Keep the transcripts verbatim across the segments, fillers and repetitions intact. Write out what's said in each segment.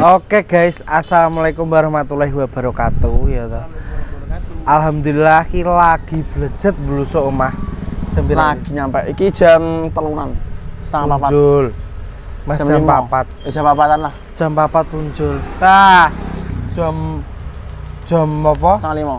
Oke guys, assalamualaikum warahmatullahi wabarakatuh ya toh. Alhamdulillah ki lagi blejet blusuk omah. Jam lagi nyampe iki jam telunan setengah papat. Muncul. Mas jam, jam papat. Eh, jam papatan lah. Jam papat muncul. Tah. Jam jam apa? Setengah lima.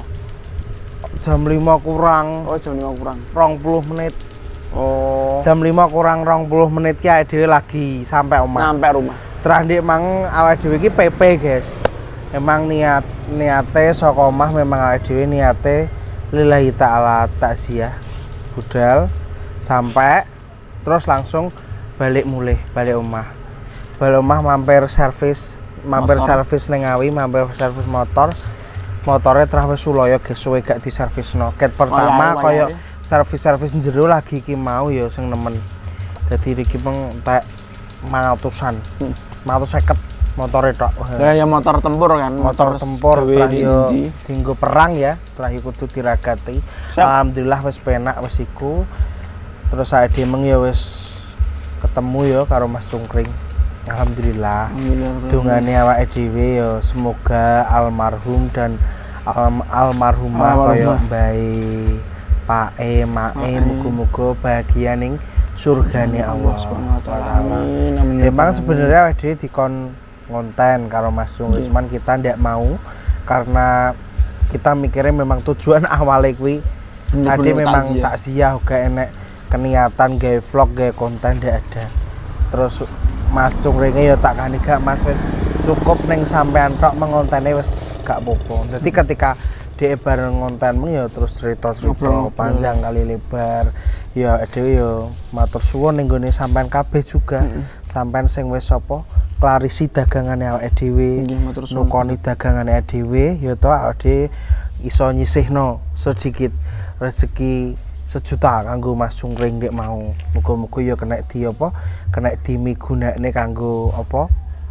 Jam lima kurang. Oh, jam lima kurang. rong puluh menit. Oh. Jam lima kurang rong puluh menit ki awake dhewe lagi sampai omah. Sampai rumah. Terakhir emang awake dhewe iki P P, guys. Emang niat niate saka omah memang awake dhewe niate lillahi taala takziah budal sampai terus langsung balik mulih balik omah. Balik omah mampir servis, mampir motor. servis ning Ngawi, mampir servis motor. Motornya terus wis sulaya guys, suwe gak diservisno. Ket pertama koyo servis-servis jero lagi iki mau ya sing nemen. Dadi iki meng entek lima ratusan. lima ratus seket motornya tok. Ya, ya motor tempur kan, motor, motor tempur terakhir tinggo perang ya, terakhir kudu diragati. Siap. Alhamdulillah wis penak wis iku. Terus saya demeng ya wis ketemu ya karo Mas Cungkring. Alhamdulillah. Dungane awake dhewe ya semoga almarhum dan al almarhumah kaya mbae Pak E, Mak E muga-muga bahagia ning surgane Allah Subhanahu wa taala. Memang sebenarnya awake dhewe dikon ngonten karo Mas Cung, yeah. Cuman kita ndak mau karena kita mikirnya memang tujuan awalnya kuwi ade memang takziah gak enek keniatan gawe vlog gawe konten ndak ada. Terus Mas Cung ringe ya tak kani gak Mas wis cukup ning sampean tok mengontene wis gak apa-apa. Dadi ketika dhek bareng ngonten meng ya terus cerita-cerita panjang kali lebar. Ya dhewe ya matur suwun ning gone sampean kabeh juga. Mm -hmm. Sampean sing wis apa klarisi dagangane awake dhewe, nukoni dagangane awake dhewe ya to awake iso nyisihno sedikit rezeki sejuta kanggo Mas Cungkring ndek mau. Muga-muga ya kena di apa? Kena dimigunakne kanggo apa?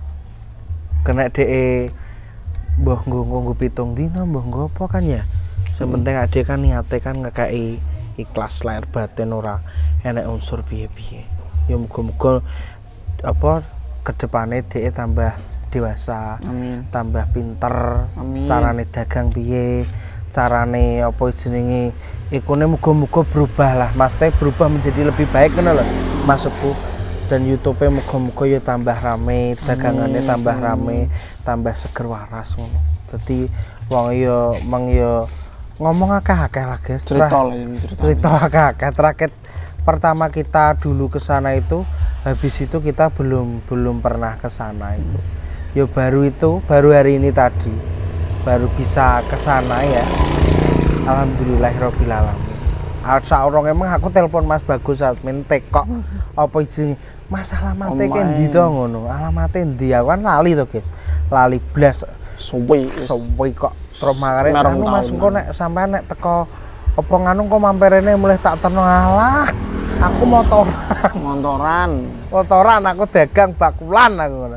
Kena dhek mbah nggo nggo pitung dina mbah nggo apa kan ya. Sementing hmm. ade kan niate kan ngekeki ikhlas lahir batin ora enek unsur piye-piye. Ya muga-muga apa kedepane dhek tambah dewasa, amin. Tambah pinter, amin. Carane dagang piye, carane apa jenenge ikune muga-muga berubah lah, Mas Teh berubah menjadi lebih baik ngono lho maksudku. Dan YouTube-e muga-muga ya tambah rame, dagangannya tambah rame, tambah seger waras ngono. Dadi wong ya meng ya ngomong akeh-akeh lah guys. Cerita lah ya, cerita akeh-akeh. Terakhir pertama kita dulu ke sana itu, habis itu kita belum belum pernah ke sana itu. Ya baru itu, baru hari ini tadi baru bisa ke sana ya. Alhamdulillahirabbil alamin. Saurung emang aku telepon Mas Bagus admin kok apa jenenge Mas alamate ki ndi to ngono. Alamate ndi aku kan lali to guys. Lali blas suwi suwi kok terus makare anu Mas engko nek sampean nek teko apa nganu kok mampirene mulih tak terno alah. Aku motoran, motoran. Motoran aku dagang bakulan aku ngono.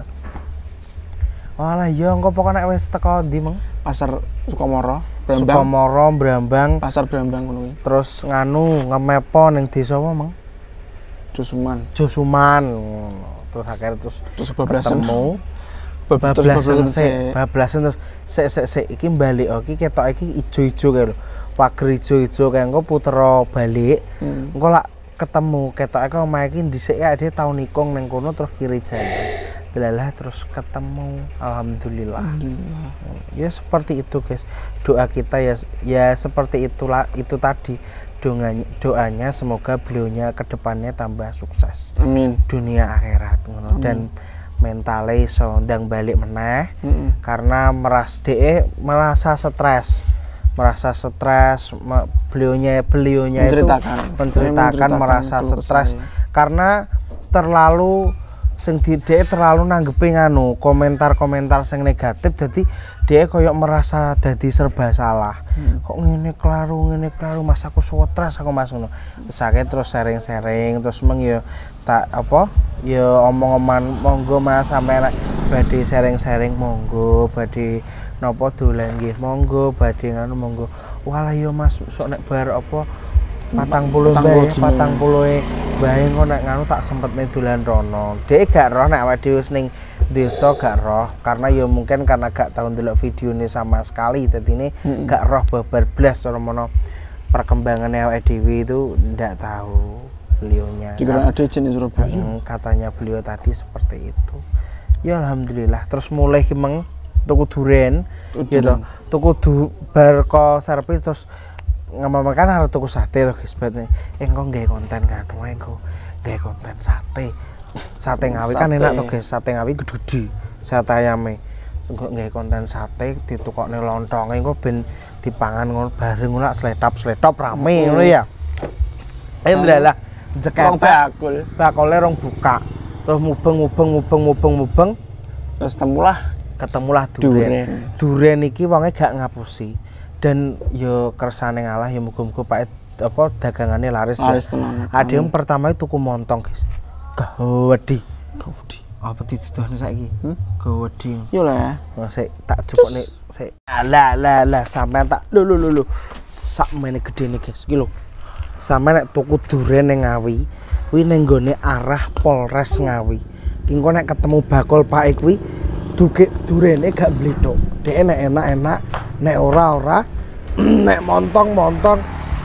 Walah iya engko pokoke nek wis teko ndi meng? Pasar Sukamoro, Brambang. Sukamoro, Brambang. Pasar Brambang ngono kuwi. Terus nganu ngemepo ning desa apa meng? Josuman. Josuman. Terus akhirnya terus terus bablasan ketemu. Bablasan sik, bablasan terus sik sik sik iki balik iki ketok iki ijo-ijo kae lho. Pager ijo-ijo kae engko putera balik. Hmm. Engko lak ketemu ketoke omahe iki dhisik ya dia tau nikung ning kono terus kiri jalan. Delalah terus ketemu. Alhamdulillah. Alhamdulillah. Ya seperti itu guys. Doa kita ya ya seperti itulah itu tadi. Doanya, doanya semoga beliaunya kedepannya tambah sukses. Amin. Dunia akhirat ngono dan mentale iso ndang balik meneh. Mm-mm. Karena meras de merasa stres. Merasa stres me, beliaunya beliaunya itu menceritakan, menceritakan merasa stres karena terlalu sing dhek terlalu nanggepi nganu komentar-komentar sing negatif jadi dia koyok merasa dadi serba salah. Hmm. Kok ngene klaru ngene klaru Mas aku stres aku Mas ngono. Terus akhirnya terus sharing-sharing terus meng yo tak apa yo omong-omongan monggo Mas sampe badhe sharing-sharing monggo badhe napa dolan nggih monggo badhe nganu monggo. Walah yo Mas sok nek bar apa patang puluh bae patang puluh bae engko nek nganu tak sempetne dolan rono. Dek gak roh nek awake dhewe ning desa gak roh karena ya mungkin karena gak tau ndelok videone sama sekali dadine hmm. gak roh babar blas romono perkembangannya awake dhewe itu ndak tahu beliaunya. Dikira ada izin di Surabaya. Hmm, katanya beliau tadi seperti itu. Ya alhamdulillah terus mulai kimeng tuku duren gitu. Tuku du bar ko servis terus ngomong kan harus tuku sate to guys bet engko nggawe konten kan engko nggawe konten sate sate ngawi kan enak to guys sate ngawi gede-gede sate ayame engko nggawe konten sate ditukokne lontonge engko ben dipangan ngono bareng ngono sletap-sletop rame ngono ya alhamdulillah jekek bakul bakule rong buka terus mubeng-mubeng mubeng-mubeng mubeng terus temulah ketemulah duren duren iki wonge gak ngapusi dan yo kersane ngalah ya muga-muga Pak apa dagangannya laris, laris ya. Ada yang pertama itu tuku montong, guys. Gawedi. Gawedi. Apa dituduhne saiki? Hmm? Gawedi. Yo lah. Oh, sik tak jupukne sik. Lah lah lah sampean tak lho lho lho. Sak mene gedene, guys. Iki lho. Sampeyan nek tuku duren ning Ngawi, kuwi ning gone arah Polres Ngawi. Ki engko nek ketemu bakul Pak kuwi duke durene gak blethok. Dek nek enak-enak, nek ora-ora, nek montong-montong,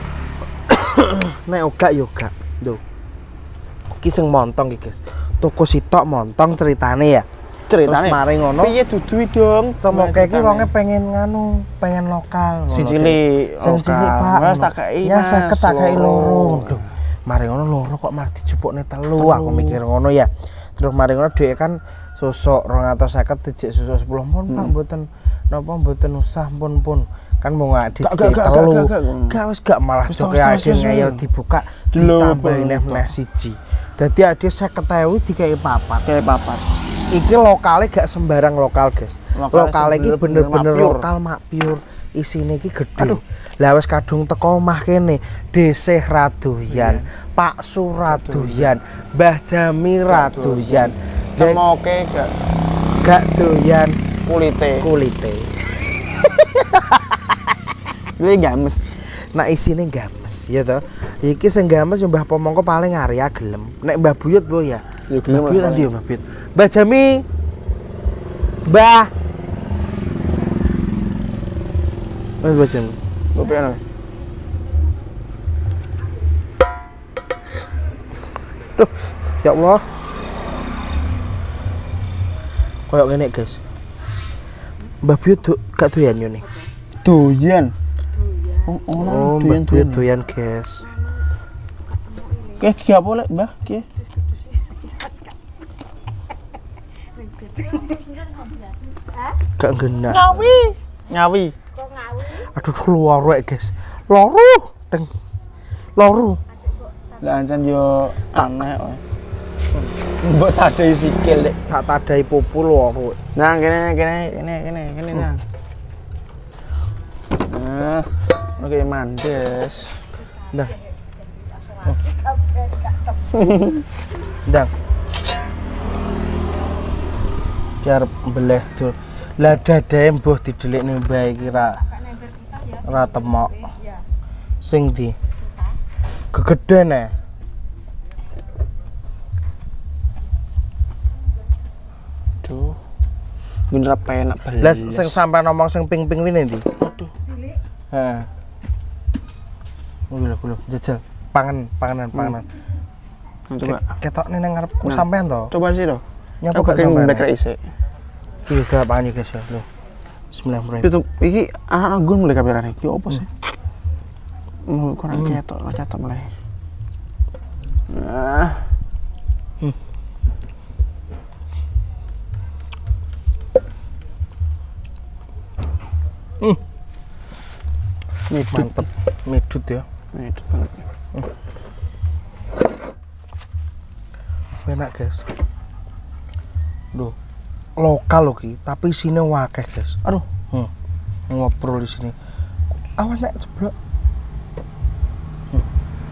nek ogak yo gak. Lho. Ki sing montong iki, guys. Tuku sitok montong ceritane ya. Ceritane. Terus mari ngono. Piye dudui dong? Cemoke iki wonge pengen nganu, pengen lokal. Sing cilik. Sing cilik, Pak. Mas tak kei. Ya seket tak kei loro. Lho. Mari ngono loro kok malah dijupukne telu. Aku mikir ngono ya. Terus mari ngono dhek kan susuk rong atus seket dijik susuk sepuluh pun Pak mboten napa mboten usah pun-pun kan mau ngadit telu gak wis gak malah joke ade ngeyel dibuka ditambahi neh siji dadi ade seket ewu dikei papat kayak papat iki lokale gak sembarang lokal guys lokale iki bener-bener lokal mak pure isine iki gedhe lah wis kadung teko omah kene Desih Radoyan Pak Suradoyan Mbah Jami Radoyan Cemoke gak gak doyan kulite kulite ini games nah isine games ya toh iki sing games Mbah Pomongko paling Arya gelem nek Mbah Buyut bo ya ya gelem Buyut nanti ya Mbah Buyut Mbah Jami Mbah Mas Mbah Jami Mbah piano tuh ya Allah koyok ngene guys. Mbah Buyut gak doyan yo nih. Doyan. Oh, oh Mbah Buyut doyan guys. Oke, ki apa lek, Mbah? Ki. Gak genah. Ngawi. Ngawi. Kok ngawi? Aduh keluar rek guys. Loru, teng. Loru. Lah ancen yo aneh kok. Mbok tadai sikil Dik, tak tadai pupu lho. Nah, kene kene kene kene kene nah. Nah. Oke, mandes. Nah. Ndang. Biar beleh tuh. Lah dadae mbuh didelikne Mbah iki ra ra temok. Sing di gegeden e. Aduh. Bener apa enak belas. Lah sing sampe ngomong sing ping-ping wine ndi? Aduh. Heeh. Lho lho jajal pangan panganan panganan. Hmm. Coba ketokne nang ngarepku nah. Sampean to. Coba sih to. Nyapa gak sampean. Nek isik. Iki wis pangan iki guys ya. Lho. Bismillahirrahmanirrahim. Itu iki anak nggon mulai kamerane. Iki opo sih? Mau kurang hmm. ketok, ketok mulai. Nah. Hmm. Hmm. Medut. Mantep, medut ya. Medut banget. Hmm. Enak guys. Duh, lokal loh ki, tapi sini wakeh guys. Aduh, hmm. ngobrol di sini. Awas nek jeblok. Hmm.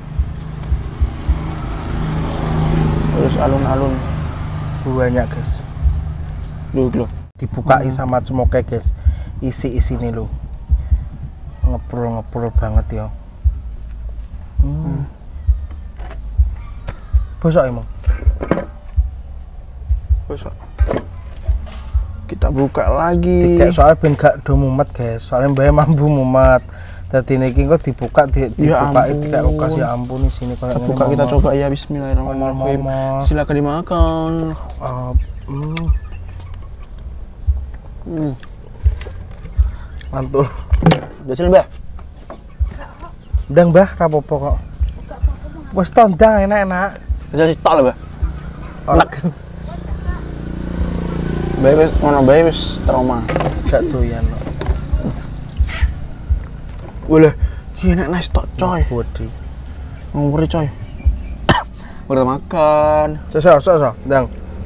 Terus alun-alun banyak guys. Duh, loh. Dibukai hmm. sama cemoke guys. Isi-isi nih lo ngeprol ngeprol banget ya. Hmm. Bosok emang. Bosok. Kita buka lagi. Dikek soalnya ben gak do mumet, guys. Soalnya mbake mambu mumet. Dadi niki kok dibuka di, dibuka ya dikek lokasi ya ampun di sini kayak buka kita coba ya, bismillahirrahmanirrahim. Silakan dimakan. Uh, hmm. Hmm. Mantul. Udah sini, Mbak. Ndang, Mbah, ra apa-apa kok. Wes to ndang enak-enak. Bisa sih tok lho, Mbak. Enak. Bae wis ngono bae wis trauma. Gak doyan kok. Boleh. Iki enak nice tok, coy. Wedi. Ngomong coy. Udah makan. Sosok, sosok, ndang.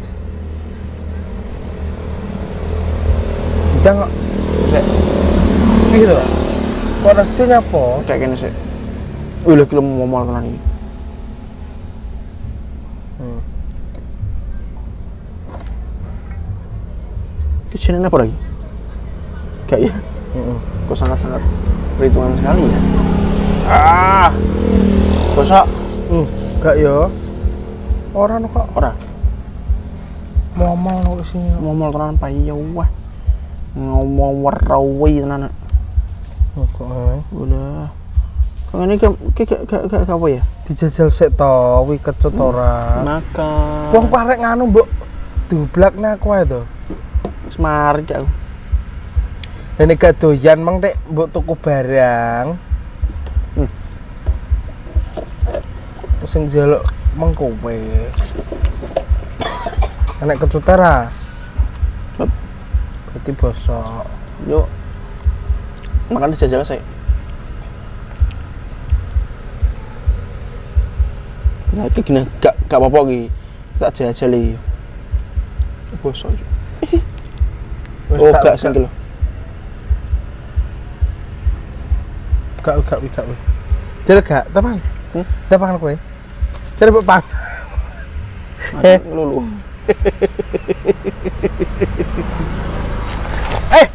Ndang kok. Sik. Gitu. Kok restinya apa? Kayak gini sih. Wih, lagi lo mau ngomong tenan iki. Hmm. Kitchen apa lagi? Kayak ya. Heeh. Kok sangat-sangat perhitungan sekali ya. Ah. Bosok. Hmm, gak yo. Ora no kok. Ora. Momol no sini. Ngomong tenan payu wah. Ngomong warawi tenan. Oh, kok ae. Ulah. Kok ngene iki gak gak gak apa ya? Dijajal sik to, wi kecut ora. Makan. Wong parek nganu, Mbok. Dublakne aku ae to. Wis mari aku. Nek gak doyan mang nek mbok tuku barang. Hmm. Sing njaluk mang kowe. Nek kecut ora. Berarti bosok. Yuk. Makan dijajal saya. Nah, kayak gini gak gak apa-apa iki. Tak jajali. Bosok. Oh, gak sing lho. Gak gak gak. Jare gak, teman. Hmm? Tepan kowe. Jare mbok pang. Eh, lulu. Eh.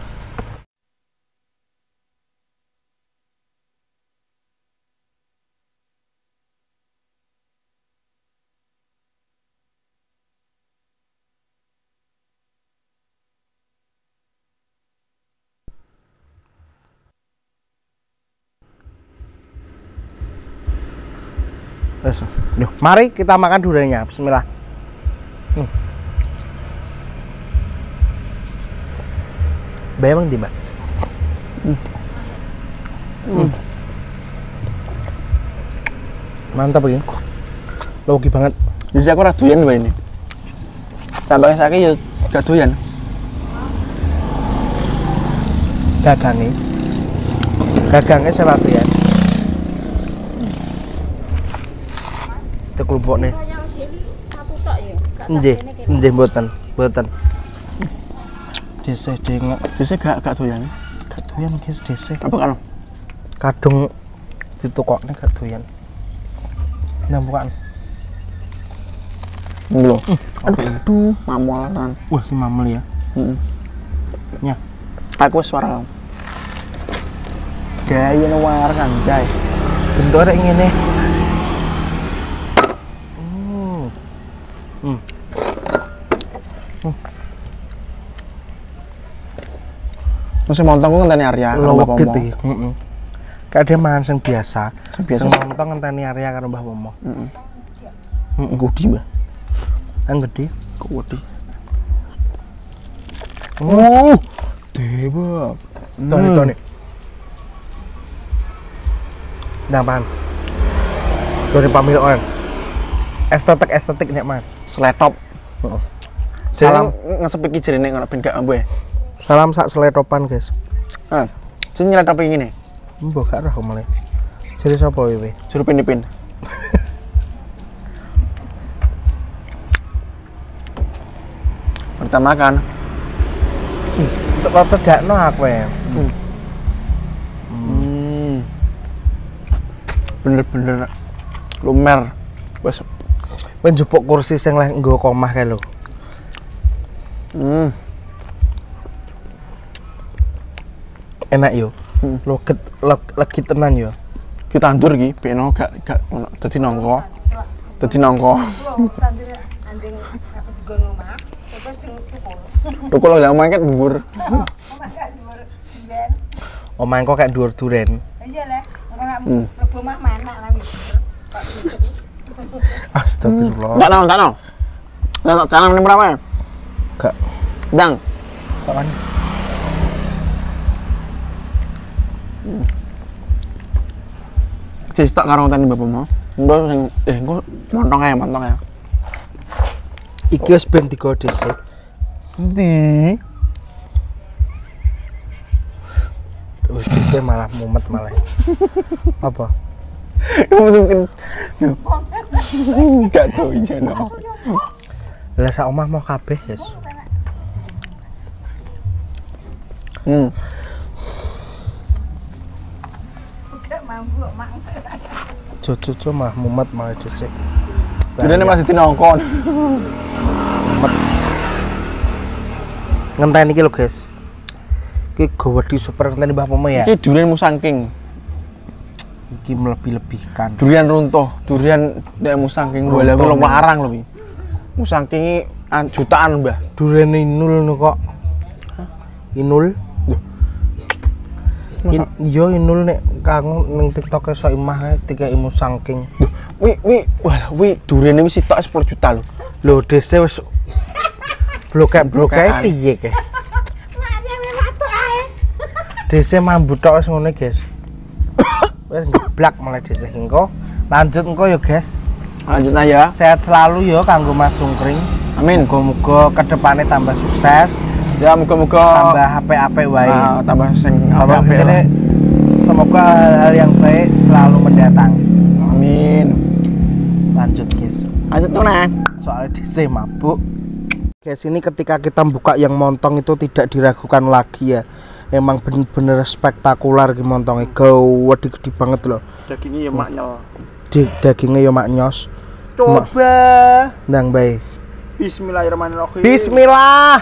Wes. Yuk, mari kita makan duriannya. Bismillah. Hmm. Bayang di, Mbak. Hmm. Hmm. Mantap ini. Logi banget. Jadi aku ora doyan wae ini. Tambah sakit ya gak doyan. Gagangnya. Gagangnya saya latihan. Kelompok nih. Nggih, nggih mboten, mboten. Dhisik dengok, Dhisik gak gak doyan. gak doyan guys dhisik. Apa kan? Kadung ditukokne gak doyan. Nang bukaan. Lho. Aduh, mamolan. Wah, si mamel ya. Heeh. Nya. Aku wis suara. Gaya war kan, Jay. Bentuk rek ngene. Hmm. Hmm. Masih montong ku ngenteni Arya karo Mbah Lowek gitu Pomo. iki. Heeh. Kayak dia mangan sing biasa. Sing biasa. Sing montong ngenteni Arya karo Mbah Pomo. Heeh. Heeh. Gudi, Mbah. Yang gede. Kok gede. Oh, Debak. Toni toni. Nah, pan. Dari pamil orang. Estetik estetik nek man. Sletop. Heeh. Salam ngesepiki jerene ngono ben gak ambu ya. Salam sak seletopan, guys. Ah. Sing nyeletop iki ngene. Mbok gak roh malah. Jadi sapa iki? Juru pin-pin. Pertama kan. Kok cedakno aku ya. Hmm. Hmm. Bener-bener lumer. Wes. Kowe njupuk kursi sing leh nggo komah kae lho. Hmm. Enak yo. Hmm. Loget legi tenan yo. Ki tandur iki beno gak gak ono dadi nongko. Dadi nongko. Anjing aku digono omah. Sopo jeneng tukul. Tukul lho omah ket dhuwur. Omah gak dhuwur duren. Omah engko kayak dhuwur duren. Iya le, engko nak mlebu omah manak lah wis. Astagfirullah. Enggak nang, enggak nang. Lah jangan ning berapa? Gak. Dang. Kapan? Cis tak karo tani bapakmu. Engko sing eh engko montong ae, montong ae. Iki wis ben digodhe sih. Endi? Wis dhisik malah mumet malah. Apa? Masukin. Enggak tahu iya no. Lah sak omah mau kabeh, Yes. Hmm. Gak mampu mak. Cucu-cucu mah mumet malah dhisik. Dene masih dinongkon. Ngenteni iki lho, guys. Iki gawedi super ngenteni Mbah Pomo ya. Iki durian musangking. Iki melebih-lebihkan. Durian runtuh, durian nek musangking boleh Runtuh, lho men. warang lho iki. Musangking an- jutaan, Mbah. Duren inul no kok. Inul. In, yo inul nek kang ning TikTok esuk imah ae dikeki musangking. Duh, wi wi wah wi duriane wis sitok sepuluh juta lho. Lho dese wis blokek-bloke Blokean. piye ke? Maknya wis watuk ae. Dese mambu tok wis ngene, guys. Wis ngeblak malah dese engko. Lanjut engko yo, guys. Lanjut aja ya. Sehat selalu yo kanggo Mas Sungkring. Amin. Muga-muga kedepannya tambah sukses, Ya muga-muga tambah apik-apik wae. ah, tambah sing Apa apik-apik intine lah. semoga hal-hal yang baik selalu mendatangi. Amin. Lanjut, guys. Lanjut tuh nah. Soalnya dhisik mabuk. Guys, ini ketika kita buka yang montong itu tidak diragukan lagi ya. Emang bener-bener spektakuler ki montongnya. Gawedi gede banget loh. Dagingnya ya maknyel. Di dagingnya yo maknyos. Coba. Ndang bae. Bismillahirrahmanirrahim. Bismillah.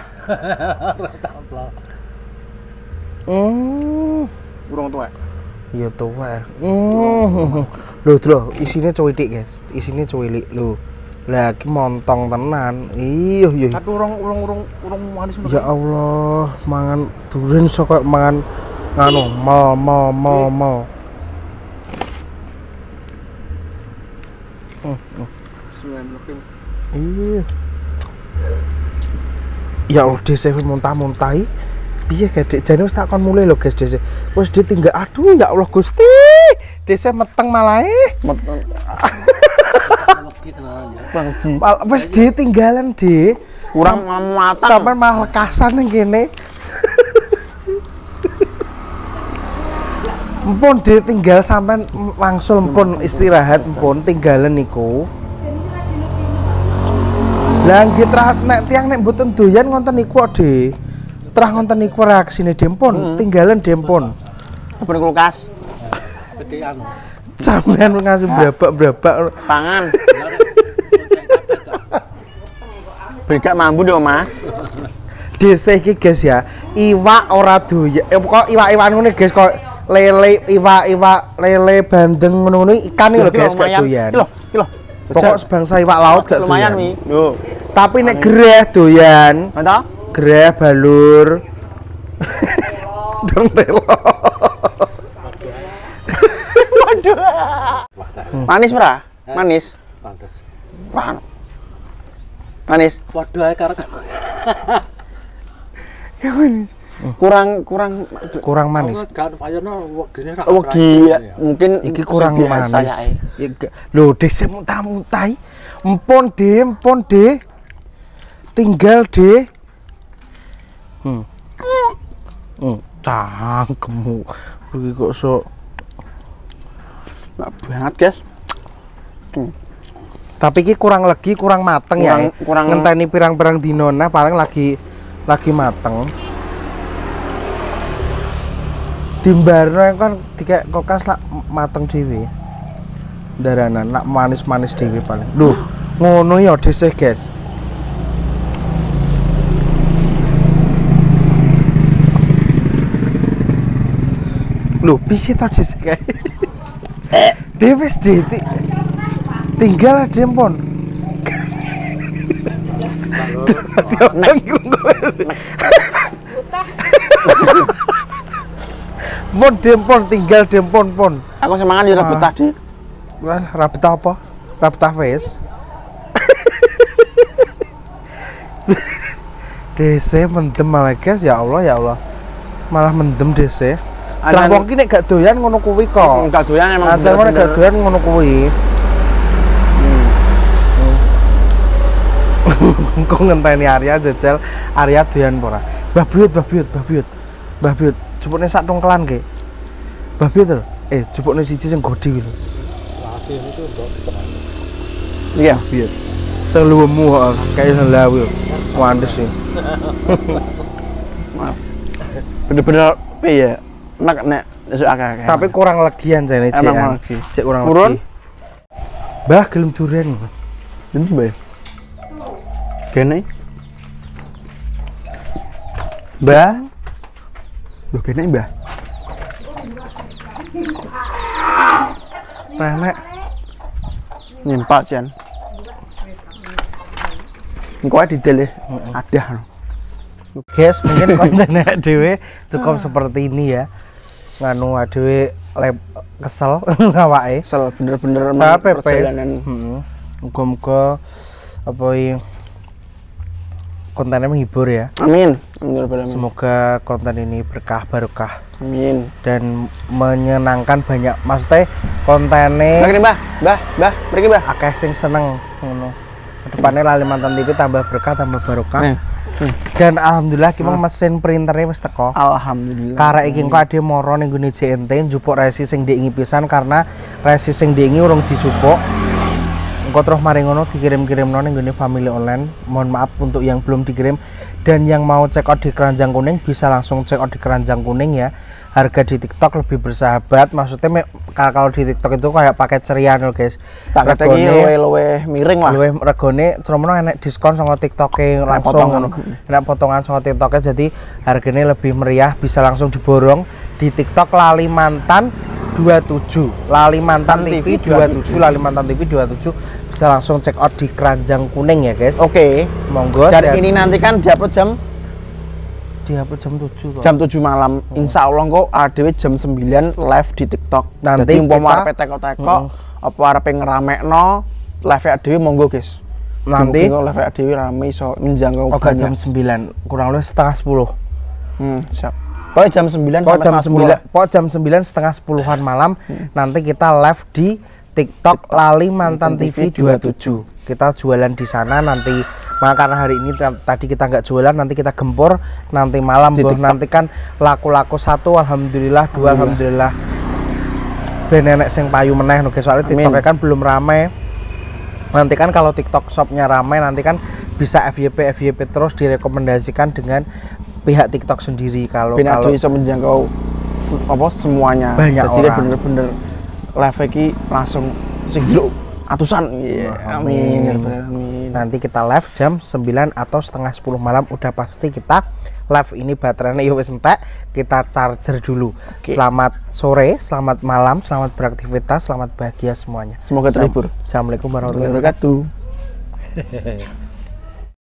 Hmm. Burung tuwek. Iya tuwa. Hmm. Lho, Dro, isine cuwitik, guys. Isine cuwilik lho. Lah iki montong tenan. Iya, iya. Tapi urung urung urung urung manis Ya Allah, mangan duren sok mangan nganu mal mal mal mal. Hmm, hmm. Bismillahirrahmanirrahim. Iya. Ya Allah, dese muntah-muntahi. Piye ge Dik? Jane wis tak kon mulai lho, guys, dese. Wis ditinggal. Aduh, ya Allah Gusti. Dese meteng malah eh. Mal- Wis ditinggalan, Dik. Kurang matang. Sampai malah lekasan ning kene. Empun ditinggal sampean langsung empun istirahat empun tinggalan niku. Lah nggih trah nek tiyang nek mboten doyan ngonten niku Dik. Trah ngonten niku reaksine dempun, tinggalan dempun. Apa ning kulkas? Sampean ngasih brabak-brabak. Pangan. Bergak mambu dong, Ma. Dese iki guys ya, iwak ora doyan. Eh kok iwak-iwak ngene guys kok lele iwak-iwak lele bandeng ngono-ngono ikan iki lho guys gak doyan. Kilo, kilo. Pokok sebangsa iwak laut gak lumayan doyan. wi. Yo. Tapi nek gereh doyan, Mantap. gereh balur. Dong telo. Waduh. Manis, Pra? Manis. Pantes. Wah. Manis. Waduh ae karo Ya manis. Kurang kurang Kurang manis. gak payono wegine ra. wegi mungkin Iki kurang biasa manis. ya, eh. Ya, ge- Lho, dese muntah-muntahi. Empun, De, empun, De. Tinggal, De. Hmm. Hmm, cangkemmu. Iki kok sok Enak banget, guys. tapi iki kurang legi, kurang mateng ya. Kurang- kurang- Ngenteni pirang-pirang dino nah paling lagi lagi mateng. Dimbarno kan dikek kulkas lak mateng dhewe. Daranan nak manis-manis dhewe paling. Lho, ngono ya dhisik, guys. Lho, piye to dhisik kae? Dhewe wis ditik. Tinggal ada pon. Siapa Pon dempon tinggal dempon pon. Aku semangat ya rebut tadi. Wah, rabet apa? Rabet wis. D C mendem malah guys, ya Allah ya Allah. Malah mendem D C. Lah wong ki nek gak doyan ngono kuwi kok. Gak doyan emang. Aja nek gak doyan ngono kuwi. Kok ngenteni Arya jajal Arya doyan ora? Mbah Buyut, Mbah Buyut, Mbah Buyut. Mbah Buyut, jupukne sak tongkelan ki. Mbah Buyut lho. Eh, jupukne siji sing godi lho. Iya, Buyut. Sing luwemu kayak lawu. Wandes sih. Bener-bener piye? Nek nek esuk akeh. Tapi kurang legian jane cek. Emang lagi. Cek kurang Turun? legi. Mbah gelem duren. Ini Mbah. Kene. Mbah. Lho kene Mbah. Renek. Nyempak jan. Engko ae didele adah. Guys, mungkin kontennya dhewe cukup seperti ini ya. Nganu dhewe lep kesel awake. Kesel bener-bener P P perjalanan. Heeh. Muga-muga apa iki kontennya menghibur ya. Amin. Amin. Semoga konten ini berkah barokah. Amin. Dan menyenangkan banyak. Maksudnya kontennya Mbah, Mbah, Mbah, Mbah, mriki Mbah. akeh sing seneng ngono. Kedepannya Lalimantan T V tambah berkah tambah barokah. Eh. Hmm. Dan alhamdulillah ki mesin printernya wis teko. Alhamdulillah. Karek iki engko ade moro ning gone J N T njupuk resi sing diingi pisan karena resi sing diingi urung dijupuk. Engko terus mari ngono dikirim-kirimno ning gone Family Online. Mohon maaf untuk yang belum dikirim dan yang mau check out di Keranjang Kuning bisa langsung check out di Keranjang Kuning ya. Harga di TikTok lebih bersahabat. Maksudnya kalau di TikTok itu kayak paket ceria loh guys. Paket iki luwe-luwe miring lah. Luwe regane tromono enek diskon sama TikTok-e langsung ngono. Enak potongan sama TikTok-e jadi harganya lebih meriah, bisa langsung diborong di TikTok Lalimantan dua puluh tujuh. Lalimantan T V dua puluh tujuh, Lalimantan T V dua puluh tujuh. Bisa langsung check out di Keranjang Kuning ya guys. Oke. Monggo. Dan ini nanti kan diupload jam diupload jam tujuh kok. Jam tujuh malam. Hmm. Insya Allah kok adewe jam sembilan live di TikTok. Nanti jadi umpama kita arepe teko-teko apa arepe ngeramekno live adewe monggo guys. Nanti live adewe rame iso menjangkau oh, banyak. Jam sembilan, kurang lebih setengah sepuluh. Hmm, siap. Pokoknya jam sembilan Pokoknya jam sembilan, pokoknya jam sembilan setengah sepuluhan malam hmm. nanti kita live di TikTok Lalimantan T V dua puluh tujuh. Kita jualan di sana nanti. Maka karena hari ini tadi kita nggak jualan, nanti kita gempur nanti malam boh nanti kan laku-laku satu alhamdulillah, dua alhamdulillah. Ben nenek sing payu meneh no guys, soalnya TikToknya kan belum ramai. Nanti kan kalau TikTok shopnya ramai nanti kan bisa F Y P F Y P terus direkomendasikan dengan pihak TikTok sendiri kalau Bina kalau bisa menjangkau apa semuanya. Banyak jadi orang. bener-bener live iki langsung segilu atusan. Yeah. Amin. Amin. Nanti kita live jam sembilan atau setengah sepuluh malam udah pasti kita live ini baterainya ya wis entek, kita charger dulu. Okay. Selamat sore, selamat malam, selamat beraktivitas, selamat bahagia semuanya. Semoga terhibur. Assalamualaikum warahmatullahi wabarakatuh.